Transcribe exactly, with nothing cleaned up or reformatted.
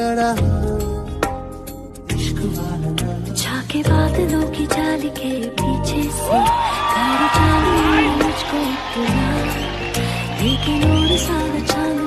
झाके बादलों की जाली के पीछे से गाड़ी चली मुझको इतना, लेकिन और सारा चांद